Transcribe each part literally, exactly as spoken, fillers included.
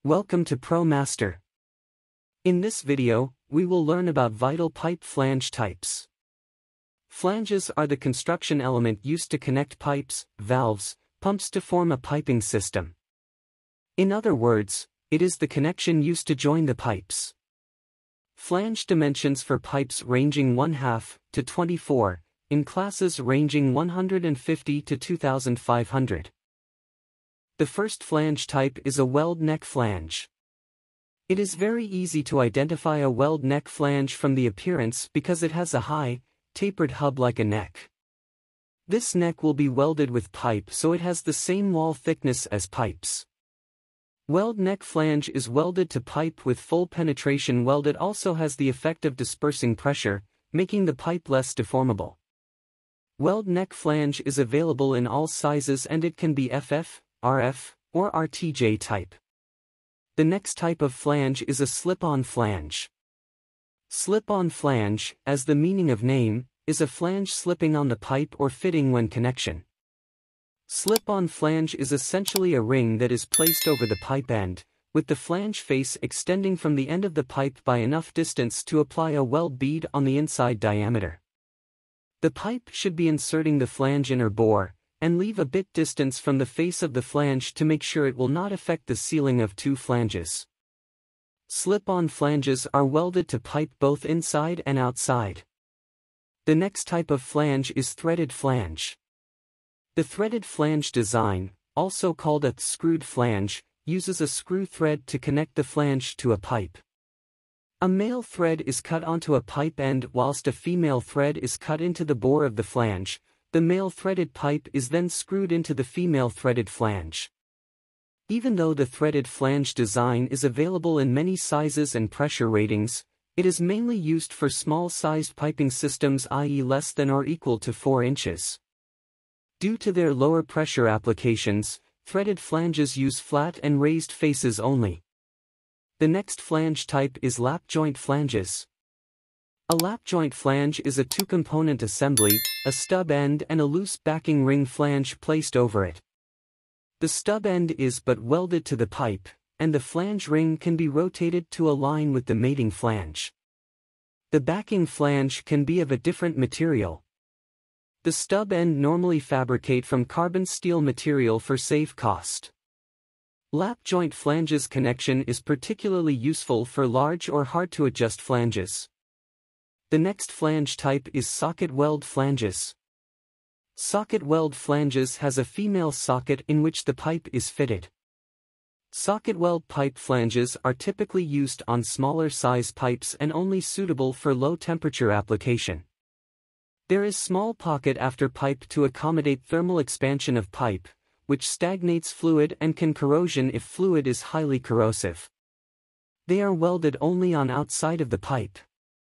Welcome to Pro Master. In this video, we will learn about vital pipe flange types. Flanges are the construction element used to connect pipes, valves, pumps to form a piping system. In other words, it is the connection used to join the pipes. Flange dimensions for pipes ranging one half to twenty-four, in classes ranging one hundred fifty to two thousand five hundred. The first flange type is a Weldneck flange. It is very easy to identify a Weldneck flange from the appearance because it has a high, tapered hub like a neck. This neck will be welded with pipe so it has the same wall thickness as pipes. Weldneck flange is welded to pipe with full penetration weld. It also has the effect of dispersing pressure, making the pipe less deformable. Weldneck flange is available in all sizes and it can be F F, R F, or R T J type. The next type of flange is a slip-on flange. Slip-on flange, as the meaning of name, is a flange slipping on the pipe or fitting when connection. Slip-on flange is essentially a ring that is placed over the pipe end, with the flange face extending from the end of the pipe by enough distance to apply a weld bead on the inside diameter. The pipe should be inserting the flange inner bore, and leave a bit distance from the face of the flange to make sure it will not affect the sealing of two flanges. Slip-on flanges are welded to pipe both inside and outside. The next type of flange is threaded flange. The threaded flange design, also called a screwed flange, uses a screw thread to connect the flange to a pipe. A male thread is cut onto a pipe end whilst a female thread is cut into the bore of the flange. The male threaded pipe is then screwed into the female threaded flange. Even though the threaded flange design is available in many sizes and pressure ratings, it is mainly used for small-sized piping systems, that is less than or equal to four inches. Due to their lower pressure applications, threaded flanges use flat and raised faces only. The next flange type is lap joint flanges. A lap joint flange is a two-component assembly, a stub end and a loose backing ring flange placed over it. The stub end is but welded to the pipe, and the flange ring can be rotated to align with the mating flange. The backing flange can be of a different material. The stub end normally fabricate from carbon steel material for save cost. Lap joint flanges connection is particularly useful for large or hard-to-adjust flanges. The next flange type is socket weld flanges. Socket weld flanges has a female socket in which the pipe is fitted. Socket weld pipe flanges are typically used on smaller size pipes and only suitable for low temperature application. There is small pocket after pipe to accommodate thermal expansion of pipe, which stagnates fluid and can corrosion if fluid is highly corrosive. They are welded only on outside of the pipe.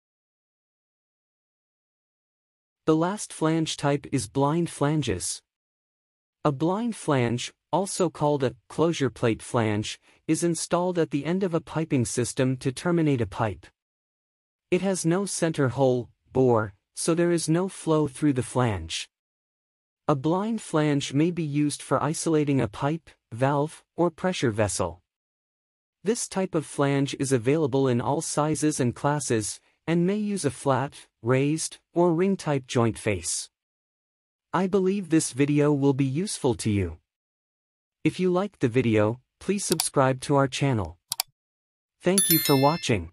The last flange type is blind flanges. A blind flange, also called a closure plate flange, is installed at the end of a piping system to terminate a pipe. It has no center hole, bore, so there is no flow through the flange. A blind flange may be used for isolating a pipe, valve, or pressure vessel. This type of flange is available in all sizes and classes, and may use a flat, raised, or ring-type joint face. I believe this video will be useful to you. If you liked the video, please subscribe to our channel. Thank you for watching.